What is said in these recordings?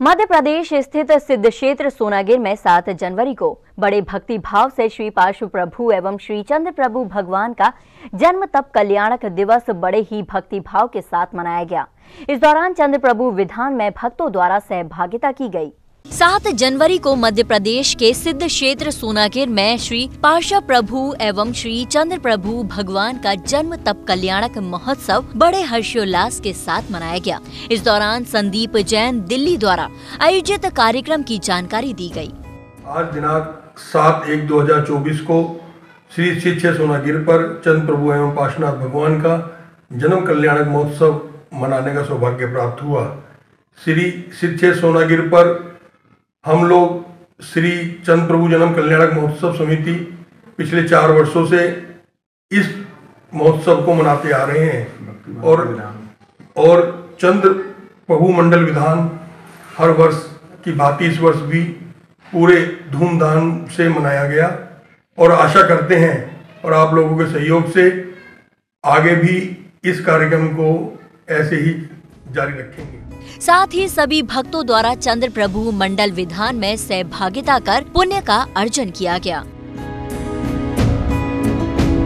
मध्य प्रदेश स्थित सिद्ध क्षेत्र सोनागिर में 7 जनवरी को बड़े भक्ति भाव से श्री पार्श्व प्रभु एवं श्री चंद्र प्रभु भगवान का जन्म तप कल्याणक दिवस बड़े ही भक्ति भाव के साथ मनाया गया। इस दौरान चंद्र प्रभु विधान में भक्तों द्वारा सहभागिता की गई। 7 जनवरी को मध्य प्रदेश के सिद्ध क्षेत्र सोनागिर में श्री पार्श्व प्रभु एवं श्री चंद्र प्रभु भगवान का जन्म तप कल्याणक महोत्सव बड़े हर्षोल्लास के साथ मनाया गया। इस दौरान संदीप जैन दिल्ली द्वारा आयोजित कार्यक्रम की जानकारी दी गई। आज दिनांक 7/1/2024 को श्री सिद्ध क्षेत्र सोनागिर पर चंद्र प्रभु एवं पार्श्वनाथ भगवान का जन्म कल्याणक महोत्सव मनाने का सौभाग्य प्राप्त हुआ। श्री सिद्ध क्षेत्र सोनागिर पर हम लोग श्री चंद्र प्रभु जन्म कल्याणक महोत्सव समिति पिछले 4 वर्षों से इस महोत्सव को मनाते आ रहे हैं और चंद्र प्रभु मंडल विधान हर वर्ष की भांति इस वर्ष भी पूरे धूमधाम से मनाया गया और आशा करते हैं और आप लोगों के सहयोग से आगे भी इस कार्यक्रम को ऐसे ही जारी रखेंगे। साथ ही सभी भक्तों द्वारा चंद्र प्रभु मंडल विधान में सहभागिता कर पुण्य का अर्जन किया गया।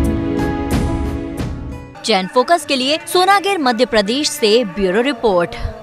जैन फोकस के लिए सोनागिर मध्य प्रदेश से ब्यूरो रिपोर्ट।